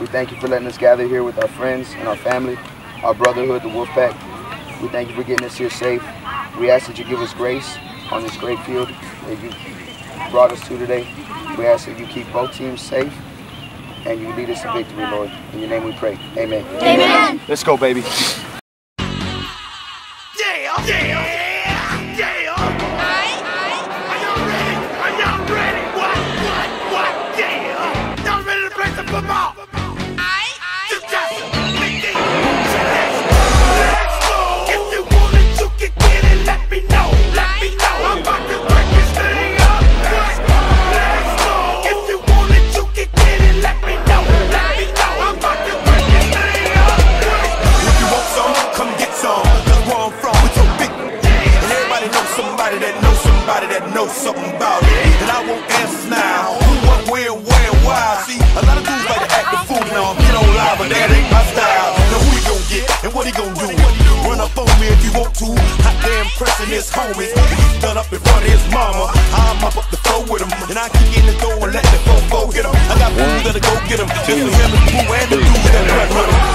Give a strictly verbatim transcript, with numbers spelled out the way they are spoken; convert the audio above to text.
We thank you for letting us gather here with our friends and our family, our brotherhood, the Wolfpack. We thank you for getting us here safe. We ask that you give us grace on this great field that you brought us to today. We ask that you keep both teams safe and you lead us to victory, Lord. In your name we pray. Amen. Amen. Let's go, baby. Yeah, yeah, yeah. Are y'all ready? Are y'all ready? What, what, what? Yeah. Y'all ready to play some football? Just got some big things. Let's go. If you want it, you can get it. Let me know. Let me know. I'm about to break this thing up. Let's go. Let's go. If you want it, you can get it. Let me know. Let me know. I'm about to break this thing up. If you want some, come get some. Cause where I'm from, we so big. And everybody knows somebody that knows somebody that knows something about it. And I won't answer now. Who, what, where, where, why? See, a lot of dudes like to act the fool now. Get on live, but that ain't my style. Now who he gon' get and what he gon' do? Run up on me if you want to. Hot damn pressing his homies. He's done up in front of his mama. I'm up up the floor with him. And I kick in the door and let the fofo get him. I got food that'll go get him. Just for him and Pooh and the dude that run with him.